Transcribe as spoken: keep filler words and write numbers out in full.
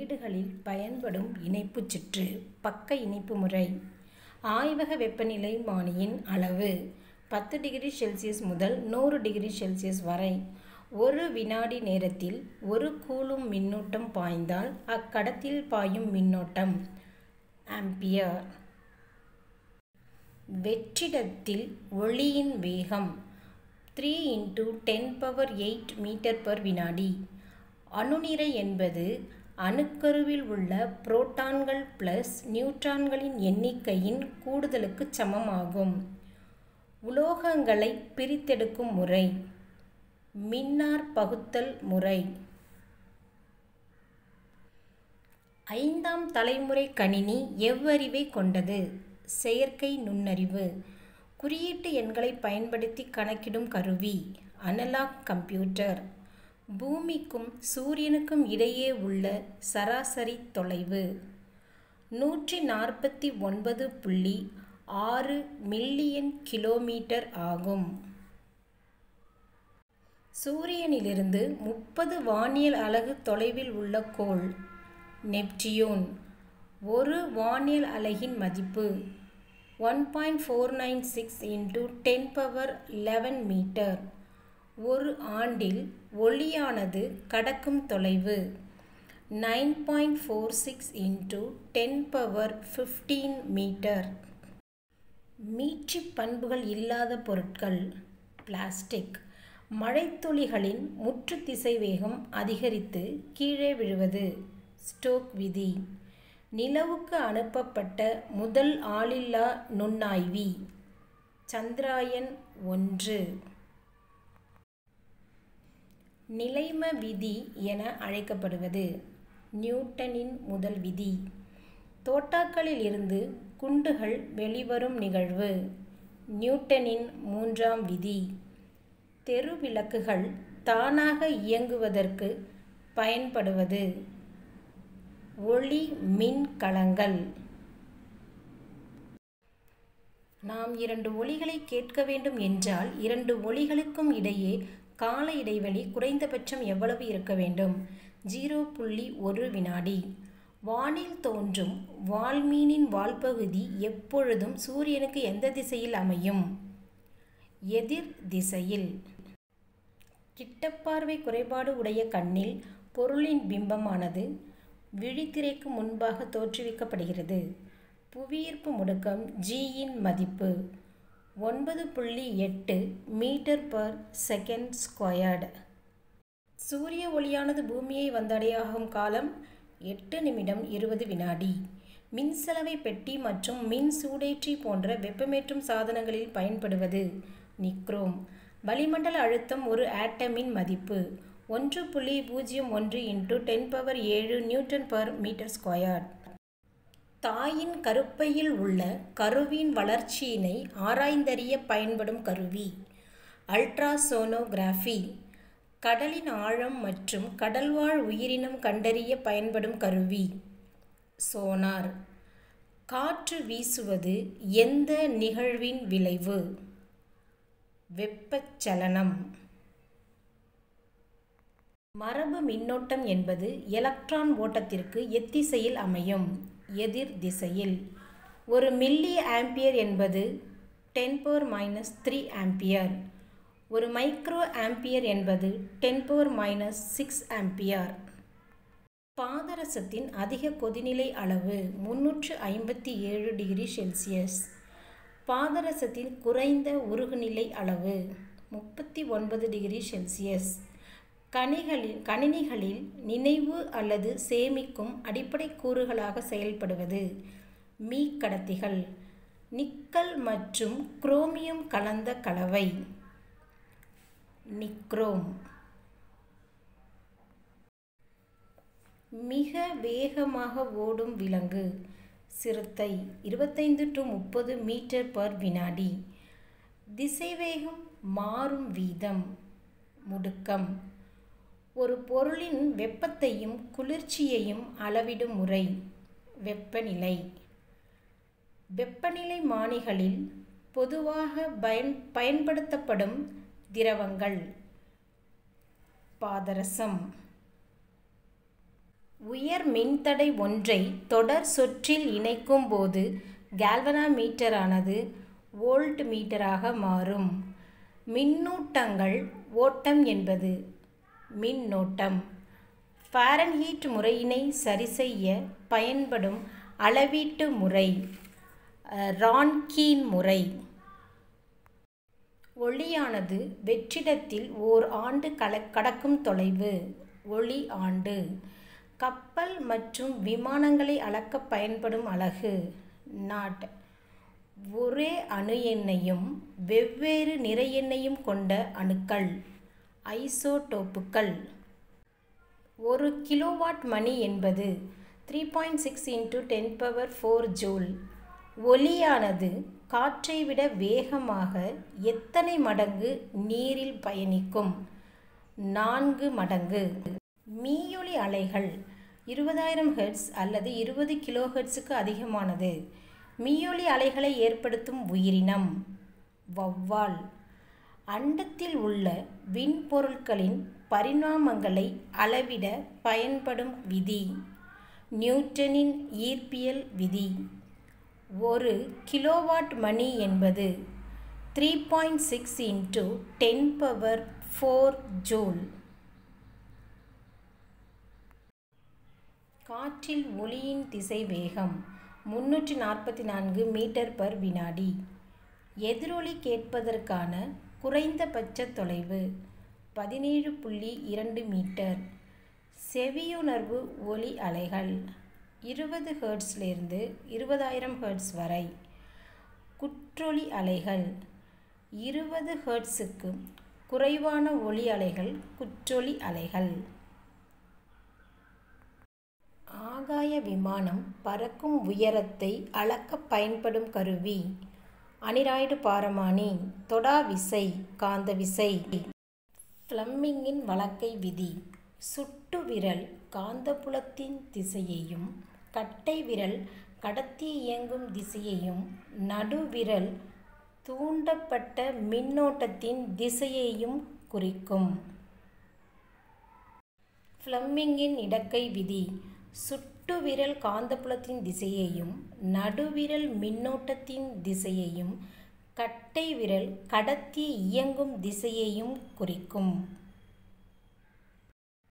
வீடுகளில் பயன்படும் இணைப்புச் சுற்று. பக்க இணைப்பு முறை. ஆய்வக வெப்பநிலை மானியின் அளவு பத்து டிகிரி செல்சியஸ் முதல் நூறு டிகிரி செல்சியஸ் வரை. ஒரு வினாடி நேரத்தில் ஒரு கூலும் மின்னூட்டம் பாய்ந்தால் அக்கடத்தில் பாயும் மின்னோட்டம் ஆம்பியர். வெற்றிடத்தில் ஒளியின் வேகம் three into ten power eight metre per வினாடி. அணுநிறை என்பது அணுக்கருவில் உள்ள புரோட்டான்கள் பிளஸ் நியூட்ரான்களின் எண்ணிக்கையின் கூடுதலுக்கு சமமாகும். உலோகங்களை பிரித்தெடுக்கும் முறை மின்னார் பகுத்தல் முறை. ஐந்தாம் தலைமுறை கணினி எவ்வறிவை கொண்டது? செயற்கை நுண்ணறிவு. குறியீட்டு எண்களை பயன்படுத்தி கணக்கிடும் கருவி அனலாக் கம்ப்யூட்டர். பூமிக்கும் சூரியனுக்கும் இடையே உள்ள சராசரி தொலைவு நூற்றி நாற்பத்தி ஒன்பது புள்ளி ஆறு மில்லியன் கிலோமீட்டர் ஆகும். சூரியனிலிருந்து முப்பது வானியல் அலகு தொலைவில் உள்ள கோள் நெப்டியூன். ஒரு வானியல் அலகின் மதிப்பு one point four nine six into ten power eleven metre. ஒரு ஆண்டில் ஒளியானது கடக்கும் தொலைவு nine point four six into ten power fifteen metre. மீட்சி பண்புகள் இல்லாத பொருட்கள் பிளாஸ்டிக். மழைத்துளிகளின் முற்று திசைவேகம் அதிகரித்து கீழே விழுவது ஸ்டோக் விதி. நிலவுக்கு அனுப்பப்பட்ட முதல் ஆளில்லா நுண்ணாய்வி சந்திராயன் ஒன்று. நிலைம விதி என அழைக்கப்படுவது நியூட்டனின் முதல் விதி. தோட்டாக்களில் இருந்து குண்டுகள் வெளிவரும் நிகழ்வு நியூட்டனின் மூன்றாம் விதி. தெரு விளக்குகள் தானாக இயங்குவதற்கு பயன்படுவது ஒளி மின்கலங்கள். நாம் இரண்டு ஒலிகளை கேட்க வேண்டும் என்றால் இரண்டு ஒலிகளுக்கும் இடையே கால இடைவெளி குறைந்தபட்சம் எவ்வளவு இருக்க வேண்டும்? ஜீரோ புள்ளி ஒரு வினாடி. வானில் தோன்றும் வால்மீனின் வால்பகுதி எப்பொழுதும் சூரியனுக்கு எந்த திசையில் அமையும்? எதிர் திசையில். கிட்டப்பார்வை குறைபாடு உடைய கண்ணில் பொருளின் பிம்பமானது விழித்திரைக்கு முன்பாக தோற்றுவிக்கப்படுகிறது. புவியீர்ப்பு முடுக்கம் ஜியின் மதிப்பு ஒன்பது புள்ளி எட்டு மீட்டர் பர் செகண்ட் ஸ்கொயர்டு. சூரிய ஒளியானது பூமியை வந்தடையாகும் காலம் எட்டு நிமிடம் இருபது வினாடி. மின்சலவை பெட்டி மற்றும் மின் சூடேற்றி போன்ற வெப்பமேற்றும் சாதனங்களில் பயன்படுவது நிக்ரோம். வளிமண்டல அழுத்தம் ஒரு ஆட்டமின் மதிப்பு ஒன்று புள்ளி பூஜ்ஜியம் ஒன்று இன்டு டென் பவர் ஏழு நியூட்டன் பர் மீட்டர் ஸ்கொயர். தாயின் கருப்பையில் உள்ள கருவின் வளர்ச்சியினை ஆராய்ந்தறிய பயன்படும் கருவி அல்ட்ராசோனோகிராஃபி. கடலின் ஆழம் மற்றும் கடல்வாழ் உயிரினம் கண்டறிய பயன்படும் கருவி சோனார். காற்று வீசுவது எந்த நிகழ்வின் விளைவு? வெப்பச்சலனம். மரபு மின்னோட்டம் என்பது எலக்ட்ரான் ஓட்டத்திற்கு எத்திசையில் அமையும்? எதிர் திசையில். ஒரு மில்லி ஆம்பியர் என்பது ten power minus three ampere. ஒரு மைக்ரோ ஆம்பியர் என்பது ten power minus six ampere. பாதரசத்தின் அதிக கொதிநிலை அளவு முன்னூற்று ஐம்பத்தி ஏழு டிகிரி செல்சியஸ். பாதரசத்தின் குறைந்த உருகுநிலை அளவு முப்பத்தி ஒன்பது டிகிரி செல்சியஸ். கணிகளில் கணினிகளில் நினைவு அல்லது சேமிக்கும் அடிப்படை கூறுகளாக செயல்படுவது மீக்கடத்திகள். நிக்கல் மற்றும் குரோமியம் கலந்த கலவை நிக்ரோம். மிக வேகமாக ஓடும் விலங்கு சிறுத்தை இருபத்தைந்து டு முப்பது மீட்டர் பர் வினாடி. திசைவேகம் மாறும் வீதம் முடுக்கம். ஒரு பொருளின் வெப்பத்தையும் குளிர்ச்சியையும் அளவிடும் முறை வெப்பநிலை. வெப்பநிலை மானிகளில் பொதுவாக பயன் பயன்படுத்தப்படும் திரவங்கள் பாதரசம். உயர் மின்தடை ஒன்றை தொடர் சொற்றில் இணைக்கும் போது கால்வனாமீட்டரானது வோல்ட் மீட்டராக மாறும். மின்னூட்டங்கள் ஓட்டம் என்பது மின்னோட்டம். ஃபாரன்ஹீட் முறையினை சரிசெய்ய பயன்படும் அளவீட்டு முறை ரான்கீன் முறை. ஒளியானது வெற்றிடத்தில் ஓர் ஆண்டு கல கடக்கும் தொலைவு ஒளி ஆண்டு. கப்பல் மற்றும் விமானங்களை அளக்க பயன்படும் அலகு நாட். ஒரே அணு எண்ணையும் வெவ்வேறு நிறை எண்ணையும் கொண்ட அணுக்கள் ஐசோடோப்புகள். ஒரு கிலோவாட் மணி என்பது three point six into ten power four joule. ஒலியானது காற்றை விட வேகமாக எத்தனை மடங்கு நீரில் பயணிக்கும்? நான்கு மடங்கு. மீயொலி அலைகள் இருபதாயிரம் ஹெர்ட்ஸ் அல்லது இருபது கிலோ ஹெர்ட்ஸுக்கு அதிகமானது. மீயொலி அலைகளை ஏற்படுத்தும் உயிரினம் வௌவால். அண்டத்தில் உள்ள விண்பொருட்களின் பரிணாமங்களை அளவிட பயன்படும் விதி நியூட்டனின் ஈர்ப்பியல் விதி. ஒரு கிலோவாட் மணி என்பது three point six into ten power four joule. காற்றில் ஒலியின் திசை வேகம் முன்னூற்றி நாற்பத்தி நான்கு மீட்டர் பர் வினாடி. எதிரொலி கேட்பதற்கான குறைந்தபட்ச தொலைவு பதினேழு புள்ளி இரண்டு மீட்டர். செவியுணர்வு ஒலி அலைகள் இருபது ஹெர்ட்ஸ்லேருந்து இருபதாயிரம் ஹெர்ட்ஸ் வரை. குற்றொலி அலைகள் இருபது ஹெர்ட்ஸுக்கு குறைவான ஒலி அலைகள் குற்றொலி அலைகள். ஆகாய விமானம் பறக்கும் உயரத்தை அளக்க பயன்படும் கருவி அனிராய்டு பாரமானி. தொடா விசை காந்த விசை. ஃப்ளெமிங்கின் வலக்கை விதி. சுட்டு விரல் காந்தப்புலத்தின் திசையையும் கட்டை விரல் கடத்தி இயங்கும் திசையையும் நடுவிரல் தூண்டப்பட்ட மின்னோட்டத்தின் திசையையும் குறிக்கும். ஃப்ளெமிங்கின் இடக்கை விதி. சுட்டு விரல் காந்தப்புலத்தின் திசையையும் நடுவிரல் மின்னோட்டத்தின் திசையையும் கட்டை விரல் கடத்தி இயங்கும் திசையையும் குறிக்கும்.